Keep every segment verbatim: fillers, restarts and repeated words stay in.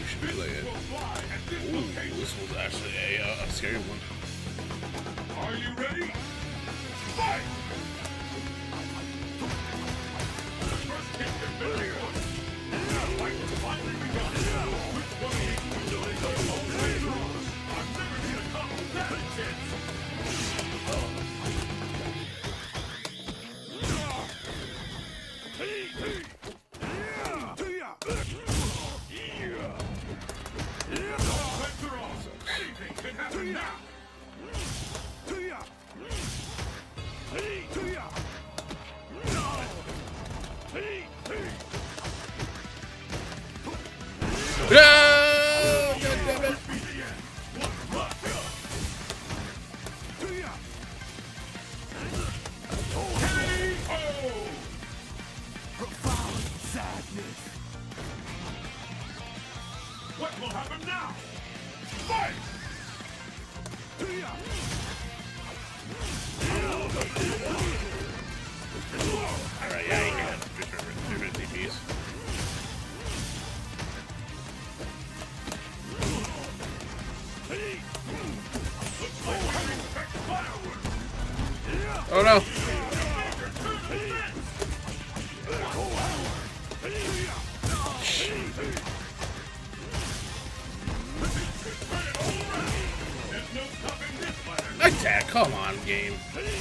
should be like it. Ooh, this was actually a, uh, a scary one. Are you ready? Fight! The first hit has been recorded. The fight has finally begun. Which one of these two is the most dangerous? I've never seen a combo that intense. Anything can happen now. No! God damn it. Profound sadness. What will happen now? Fight! Alright, yeah, you can have different D Ps. Oh no! Attack! Come on, game.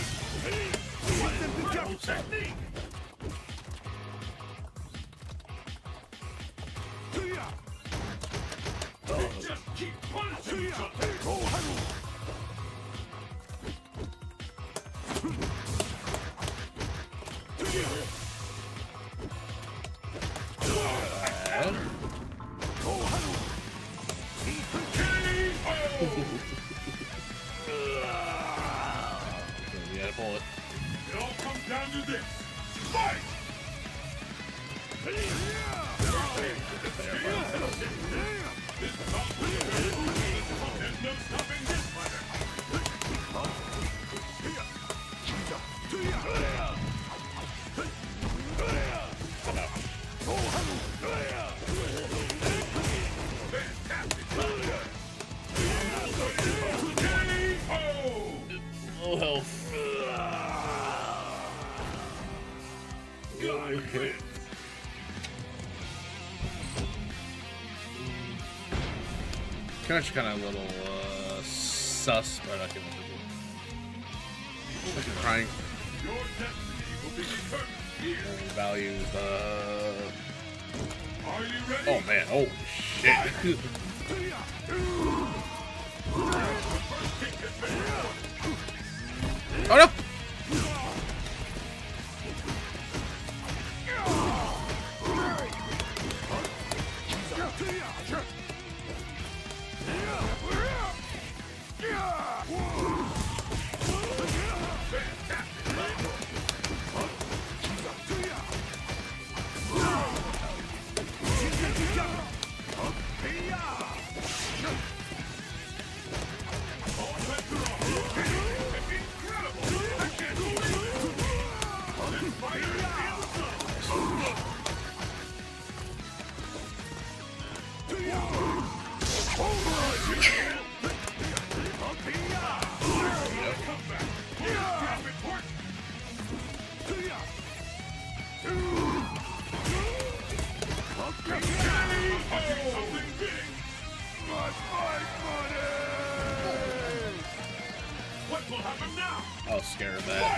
Just keep punishing each other. It all comes down to this. Fight! This There's no stopping this fighter. Low health. Okay. Kind of, kind of a little uh, sus, but I can. I can crying. Your destiny will be determined here. Values. Uh... Are you ready? Oh man! Holy shit! Oh no! What will happen now? I was scared of that.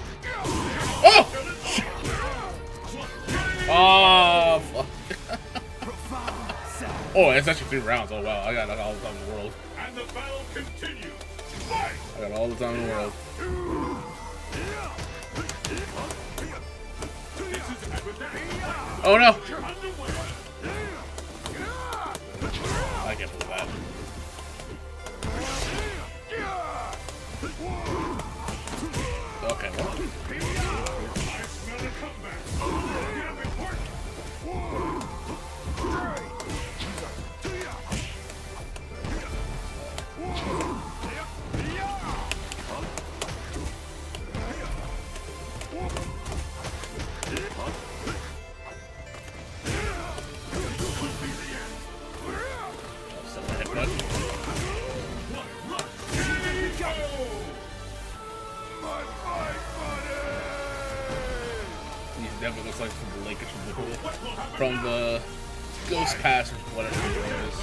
Oh! Oh, fuck. Oh, it's actually three rounds. Oh wow, I got, I got all the time in the world. And the battle continues. Fight! I got all the time in the world. Oh no! I can't believe that. Okay. Definitely looks like from the Lakers from the from the Ghost Pass or whatever it is.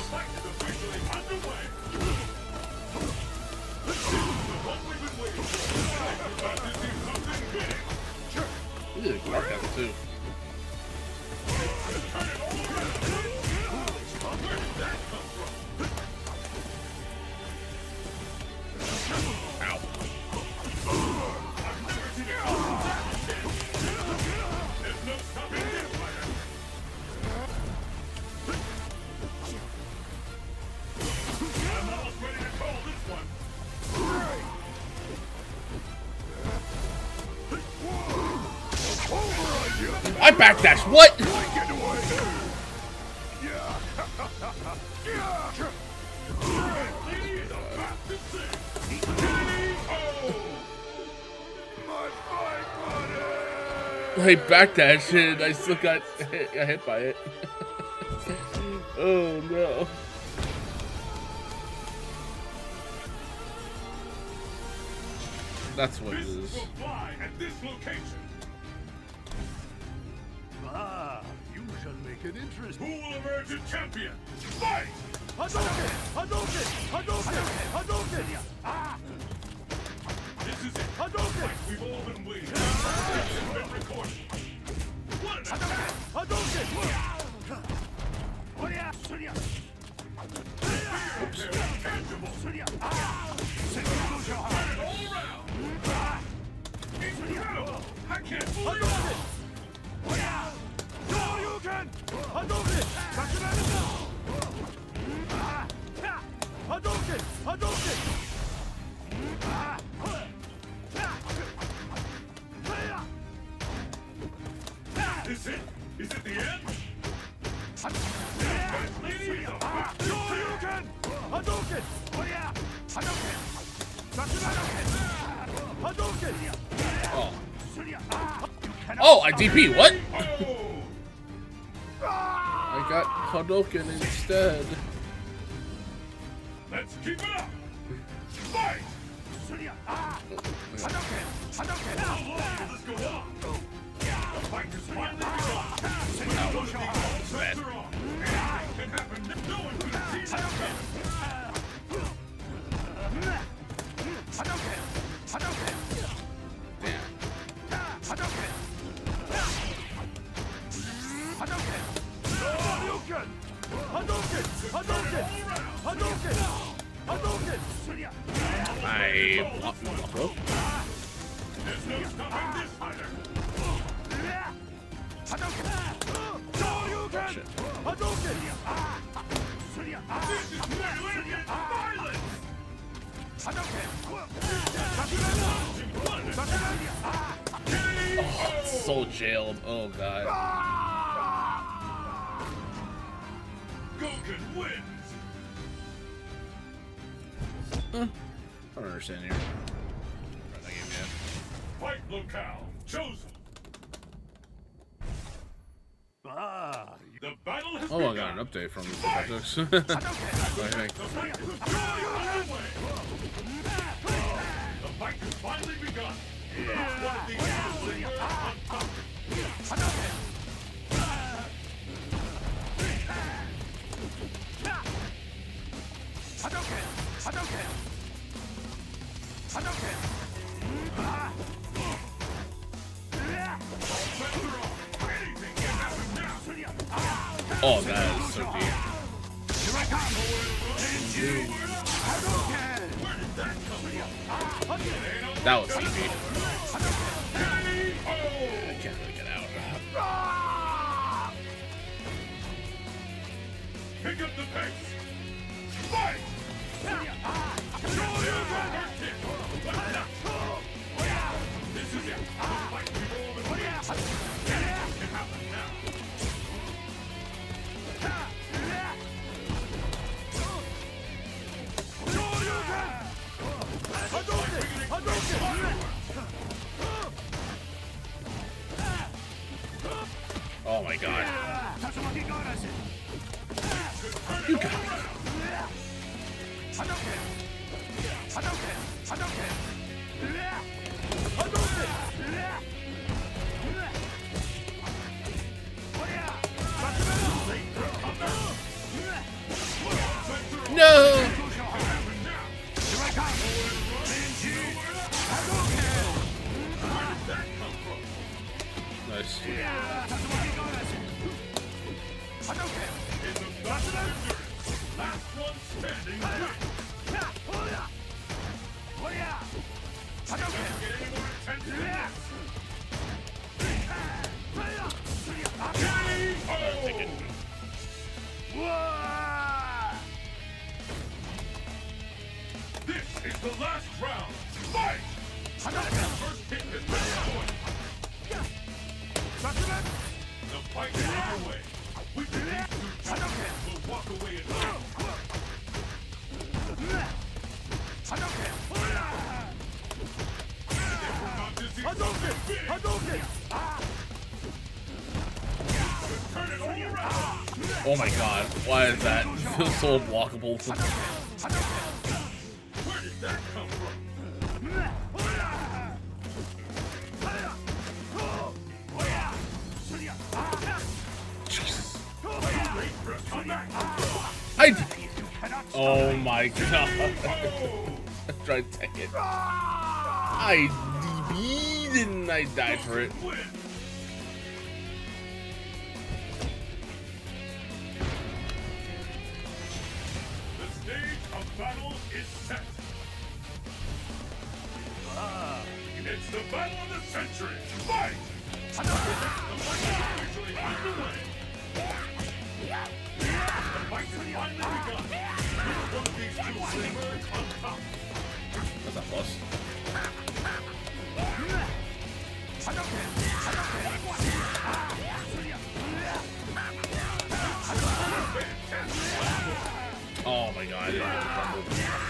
He did a dark out too. I backdash. What? I backdashed and I still got hit, got hit by it. Oh no. That's what it is. Ah, you shall make it interesting. Who will emerge a champion? Fight! Hadouken! Hadouken! Hadouken! Hadouken! Ah! This is it. Hadouken! We've all been waiting. It's been recorded. What an attack! Hadouken! Oops. All around. Incredible! I can't believe it! Gouken! Hadouken! Hadouken! Hadouken! Is it? Is it the end? Gouken! Hadouken! Hadouken! Oh. Oh, I D P. What? I got Hadouken instead. Let's keep it up. Fight! Hadouken! Hadouken! How long will this go on? The fight is finally begun. Bad. Can happen. No one can see that. Hadouken! Hadouken! Damn. Hadouken! Hadouken! Hadouken! Hadouken! Hadouken! Hadouken! Hadouken! I. Oh, oh. There's no stopping this fighter! Hadouken! Hadouken! Hadouken! This is violence! Hadouken! Oh, so jailed. Oh god. Gouken wins! Huh. I don't understand here. That game yet. Fight locale chosen. Ah, the battle has Oh, begun. I got an update from the projects. I think. The fight is The fight has finally begun. One of the easiest on top. Hadouken! Hadouken! Hadouken! Hadouken! Oh, that is so deep. That was easy. I can't really get out. Pick up the pace. Fight! This is it. The fight we've all been waiting for. It can happen now. Oh my god. You got me. No! Nice. Last one standing. This is the last round. Fight! First hit has been scored. The fight is underway. We can leave two will walk away in time. Oh my god, why is that? It feels so unblockable. Where did that come from? Jesus. I D P. Oh my god. I tried to take it. I D P'd and I died for it. The stage of battle is set. Ah, it's the battle of the century. Fight! The fight is officially underway. The fight has finally begun. One of these two will emerge on top. That's not close. Oh my god, I didn't get the crumble.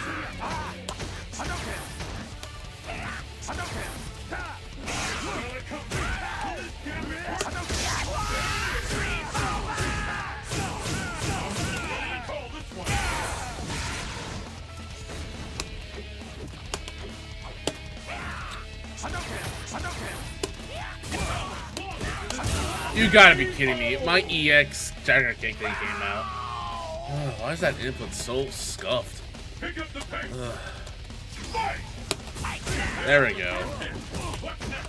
You gotta be kidding me. My E X Jagger Kick thing came out. Oh, why is that input so scuffed? Pick up the pace. Ugh. Fight! There we go. What's next?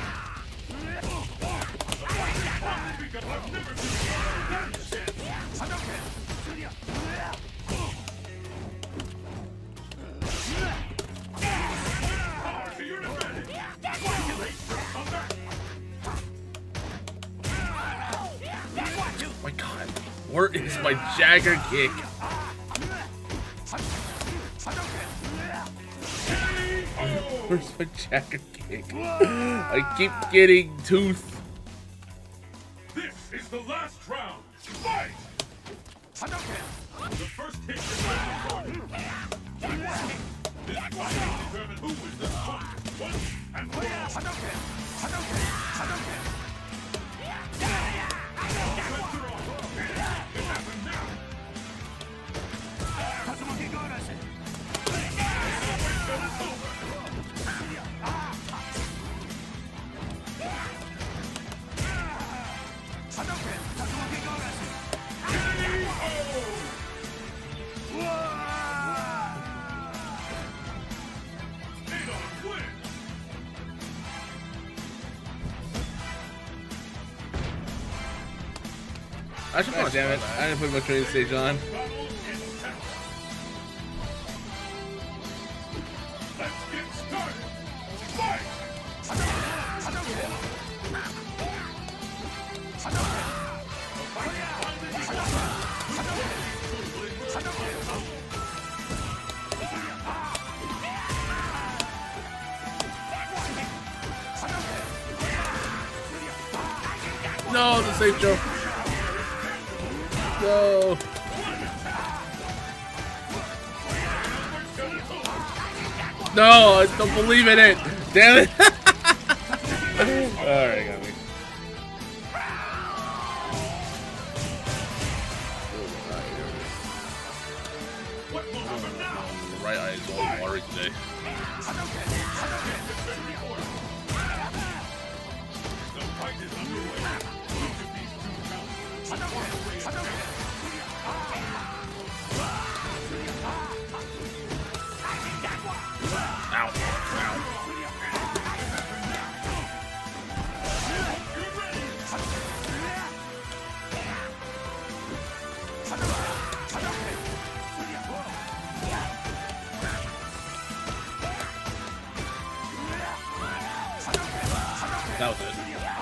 My god, where is my Jagger Kick? Where's my Jagger Kick? I keep getting Tooth. This is the last round. Fight! The first hit is recorded. This fight will determine who is the strongest one and for all. I should oh, damn it. I didn't put my training stage on. No, the safe jump. No. No, I don't believe in it. Damn it. Alright, got me. The right eye is all watery today. Ow. Ow. That was it.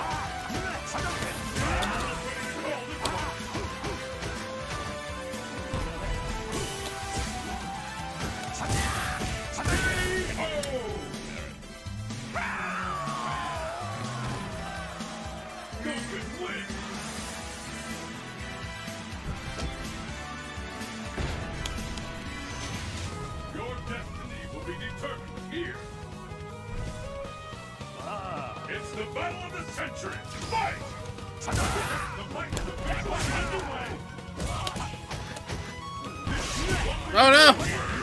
Your destiny will be determined here. It's the battle of the century. Fight! The fight is the big one underway. Oh no!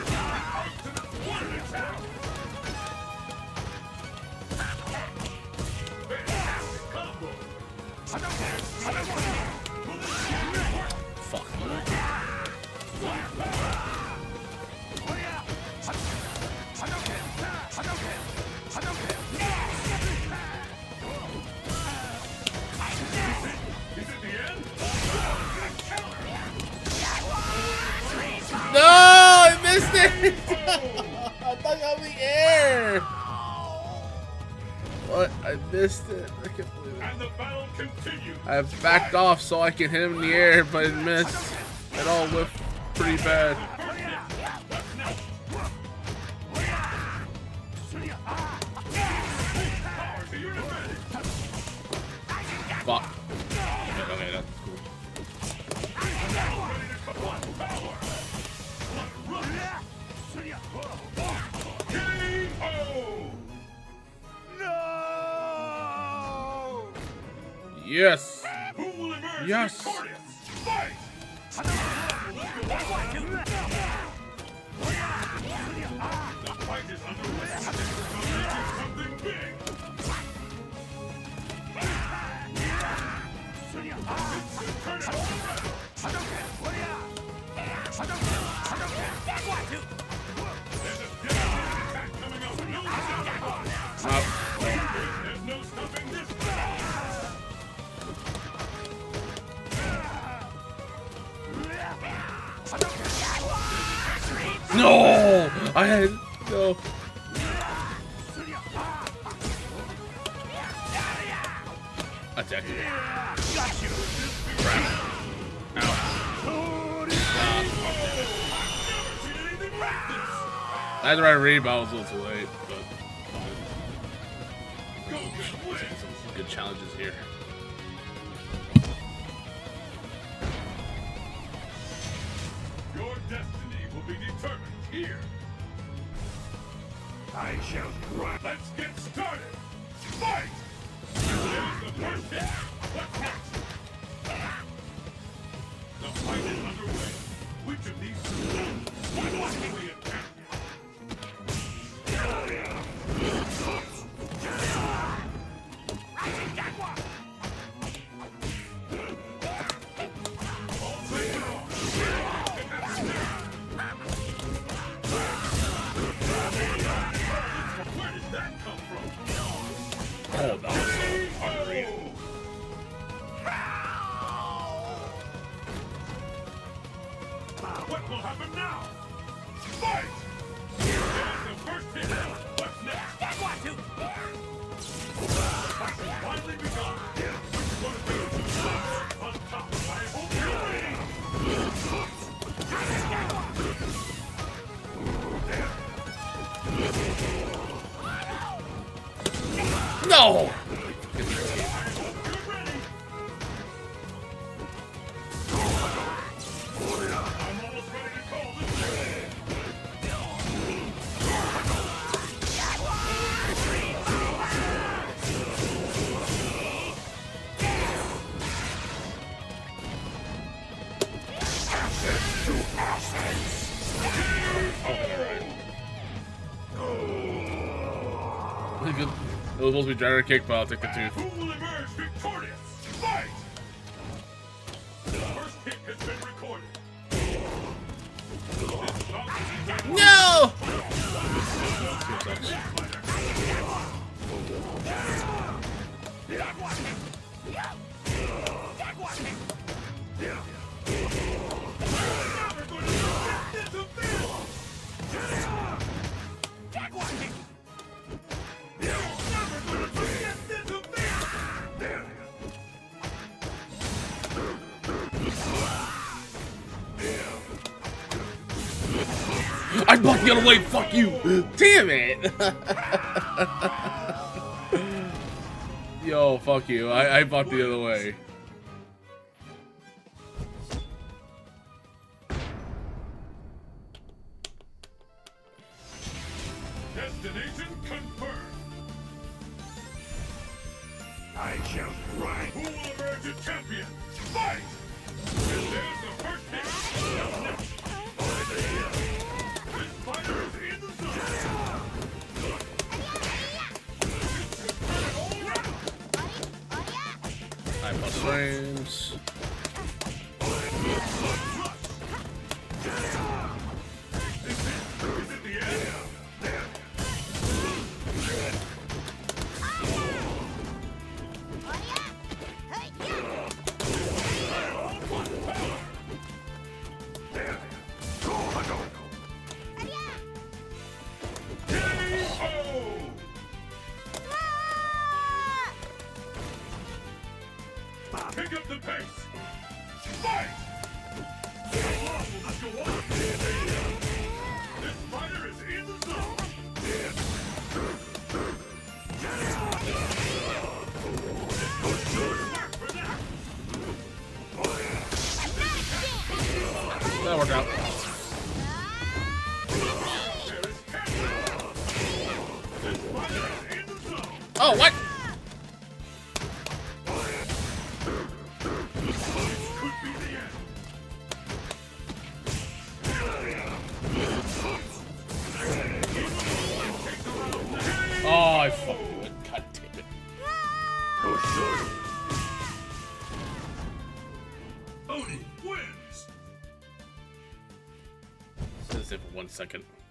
Fuck. No, I missed it. I thought I was in the air. What? I missed it. I can't believe it. And the battle continues. I backed off so I can hit him in the air, but it missed. It all whipped pretty bad. Fuck. Okay, okay, that's cool. Yes. Who will emerge Yes. victorious? Fight! The fight is underway. Something big. There's no stopping this. No! I had no. Attack you. Crap. Ow. I had the right read, but I was a little too late. But some good challenges here. Your destiny will be determined here. I shall run. Let's get started. Fight! There's the first hit. What's next? The fight is underway. Which of these two will walk away a champion? Where did that come from? Oh, that was so unreal. What will happen now? Fight! There's the first hit. What's next? The fight has finally begun. Which one of you two on top? I hope you win. No! I hope you're ready. It was supposed to be Gyro Kick, but I'll take the tooth. Who will emerge victorious? Fight! The first hit has been recorded. No! I blocked the other way, fuck you! Damn it! Yo, fuck you. I, I blocked the other way. Destination confirmed. I shall ride. Who will emerge a champion? Fight! And there's the first hit. This fighter is in the zone. High plus frames. Is it the end? Pick up the pace! Fight! This fighter is in the zone! That'll work out. Oh, what? Oh, I fucking would. God damn it. Odin wins! Let's say for one second.